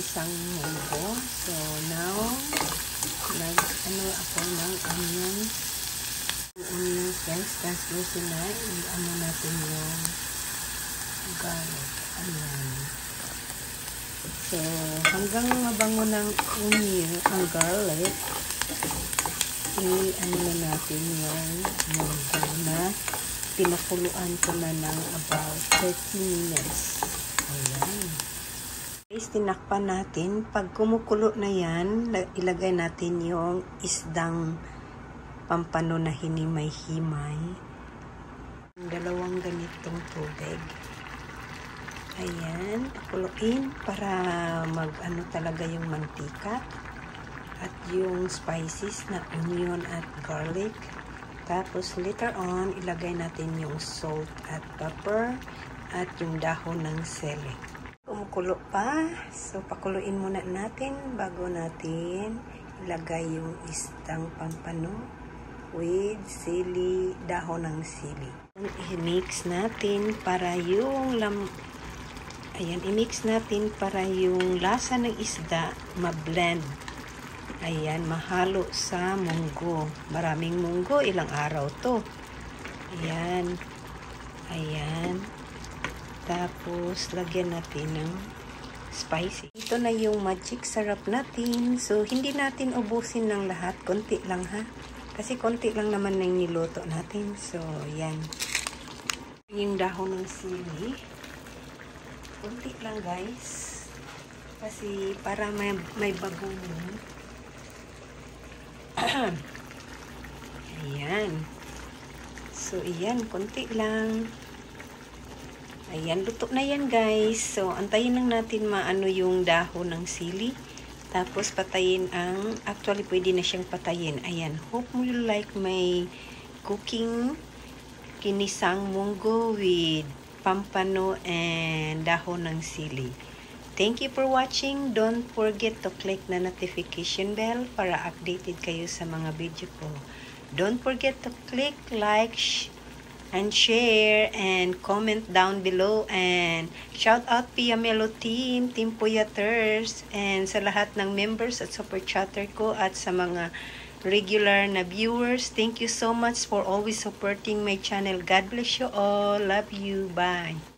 ginisang munggo. So now, nag-ano ako ng onions. Onions guys, translucent na. I-ano natin yung garlic. Ayan. So, hanggang mabango ng onion, ang garlic, i-ano na natin yung munggo na pinakuluan ko na ng about 30 minutes. Ayan. Guys, tinakpan natin. Pag kumukulo na yan, ilagay natin yung isdang pampano na hinimay-himay. Dalawang ganitong tubig. Ayan, pakuluin para mag-ano talaga yung mantika at yung spices na onion at garlic. Tapos later on, ilagay natin yung salt at pepper at yung dahon ng sili. Kumukulo pa, so pakuluin muna natin bago natin ilagay yung isdang pampano with sili, dahon ng sili. I-mix natin para yung i-mix natin para yung lasa ng isda ma-blend. Ayan, mahalo sa munggo. Maraming munggo, ilang araw to. Ayan. Ayan. Tapos, lagyan natin ng spicy. Ito na yung magic sarap natin. So, hindi natin ubusin ng lahat. Konti lang ha. Kasi konti lang naman ng niluto natin. So, yan. Yung dahon ng sili. Konti lang guys. Kasi para may bagoong. Ayan. So, ayan. Konti lang. Ayan. Luto na yan guys. So, antayin lang natin maano yung dahon ng sili. Tapos, patayin actually, pwede na siyang patayin. Ayan. Hope you like my cooking kinisang munggo with pampano and dahon ng sili. Thank you for watching. Don't forget to click na notification bell para updated kayo sa mga video ko. Don't forget to click like and share and comment down below and shout out Pia Melo team, Team Puyaters, and sa lahat ng members at super chatter ko at sa mga regular na viewers. Thank you so much for always supporting my channel. God bless you all. Love you. Bye.